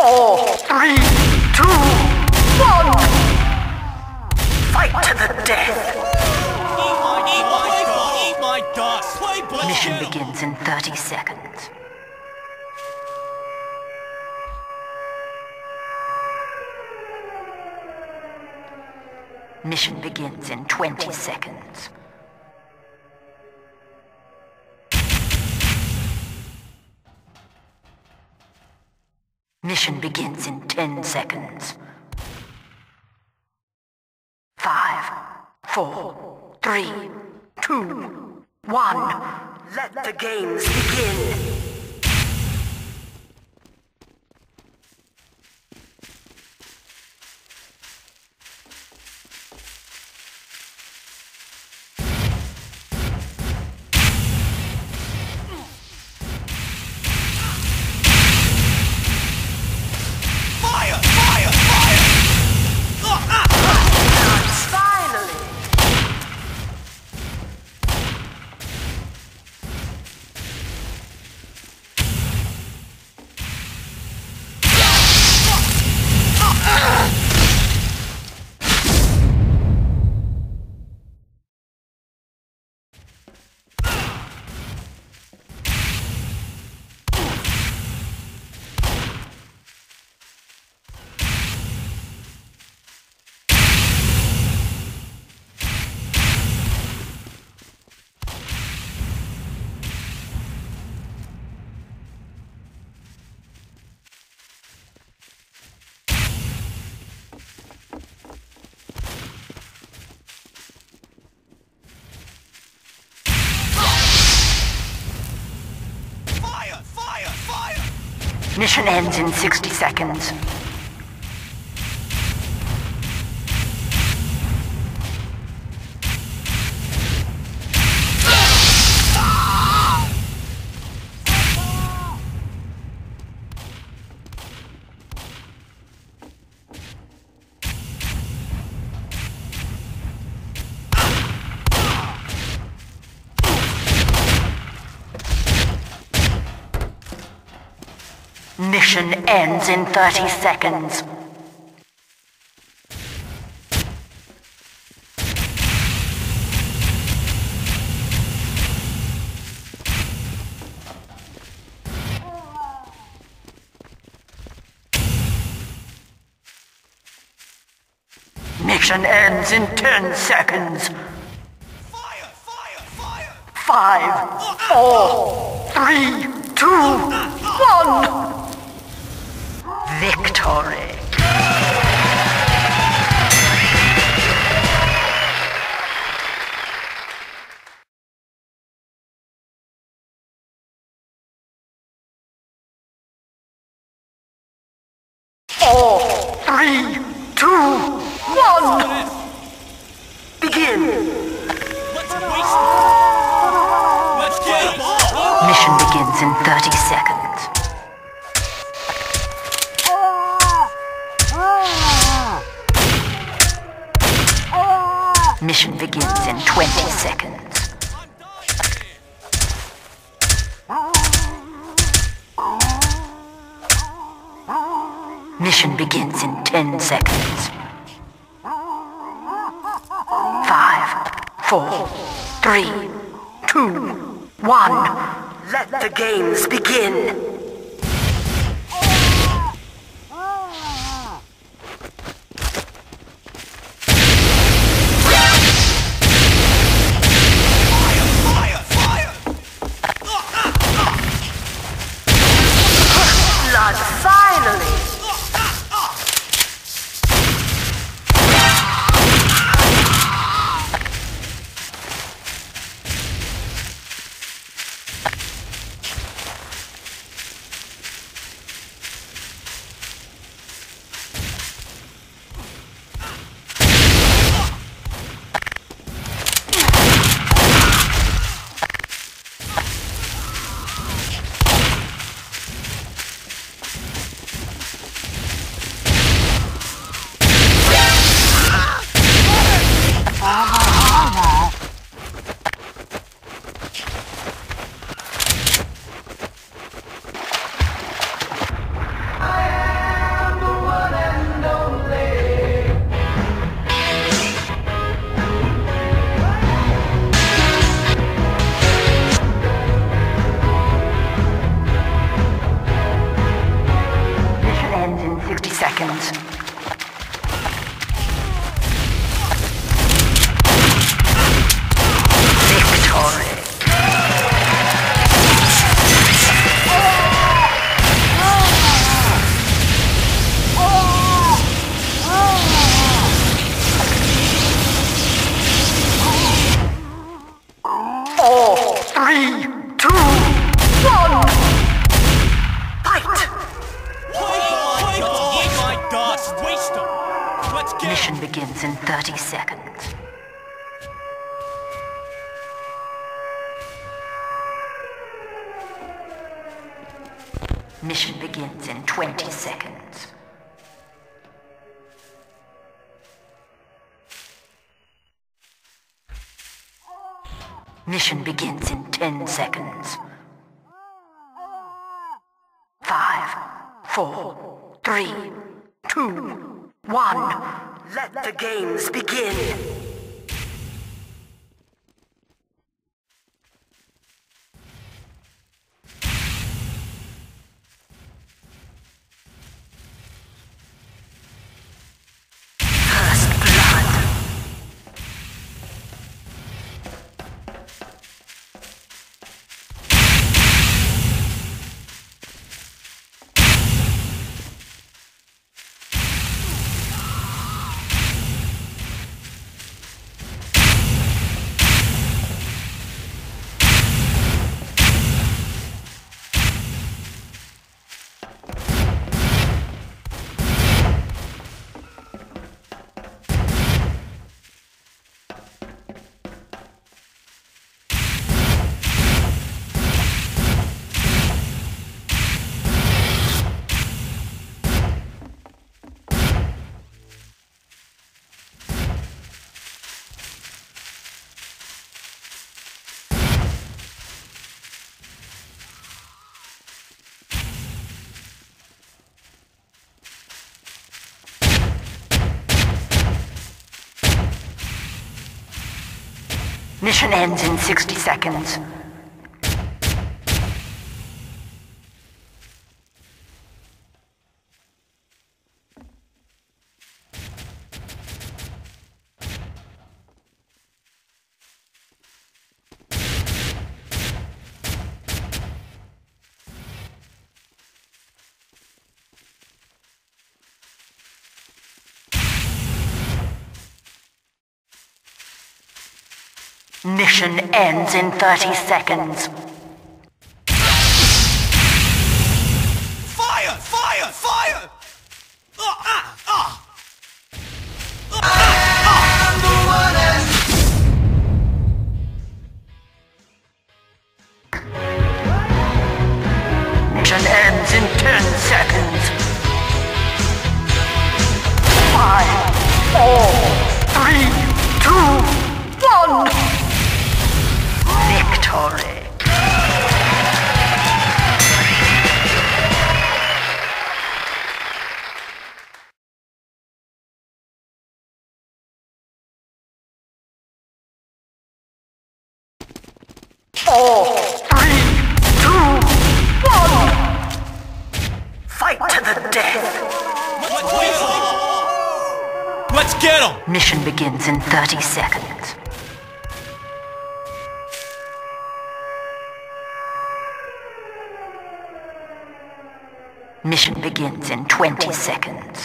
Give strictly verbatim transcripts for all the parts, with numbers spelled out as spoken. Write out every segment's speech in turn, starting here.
four, three, two, one. Fight to the death. Eat my, eat my, eat my dust. Play ball. Mission begins in thirty seconds. Mission begins in twenty seconds. Mission begins in ten seconds. Five, four, three, two, one. Let the games begin. Mission ends in sixty seconds. Mission ends in thirty seconds. Mission ends in ten seconds. Fire! Fire! Fire! Five, four, three, two, one. Victory. Four, three, two, one. Begin. Let's waste it. Let's get it. Mission begins in thirty seconds. Mission begins in twenty seconds. Mission begins in ten seconds. Five, four, three, two, one. Let the games begin. Finally! seconds. Victory. Four, three, two, one. Fight! Eat my dust! Waste them! Let's get Mission begins in thirty seconds. Mission begins in twenty seconds. Mission begins in ten seconds. Five, four, three, two, one. Let the games begin. First blood. Mission ends in sixty seconds. Mission ends in thirty seconds. fire! Fire! Fire! Ah! Ah! Ah! Mission ends in ten seconds. Five, four, three, two, one. Victory. Four, three, two, one. Fight to the death. Let's get him! Mission begins in thirty seconds. Mission begins in twenty seconds.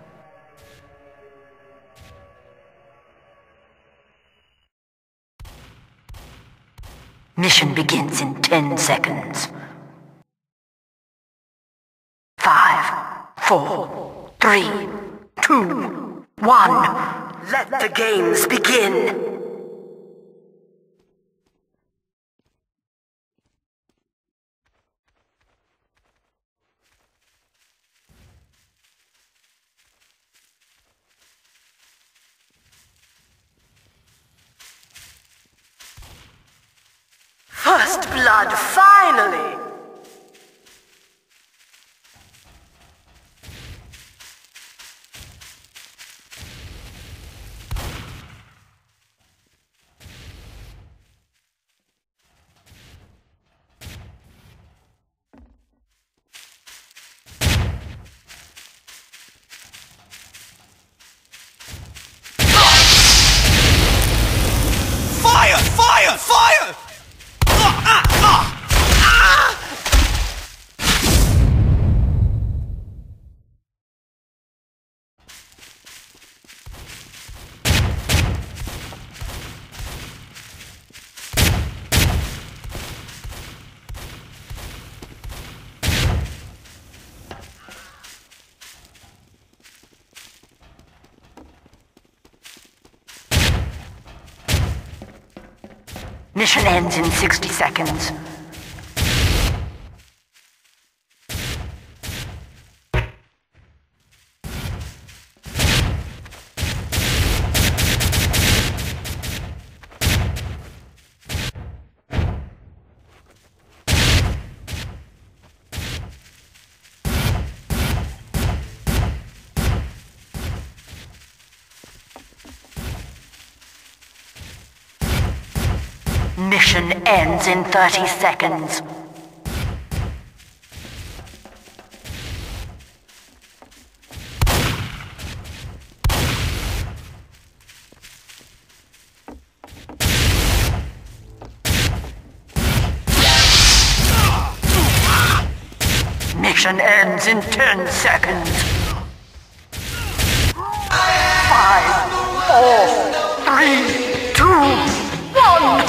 Mission begins in ten seconds. Five, four, three, two, one. Let the games begin. First blood, finally! Mission ends in sixty seconds. Mission ends in thirty seconds. Mission ends in ten seconds. Five, four, three, two, one.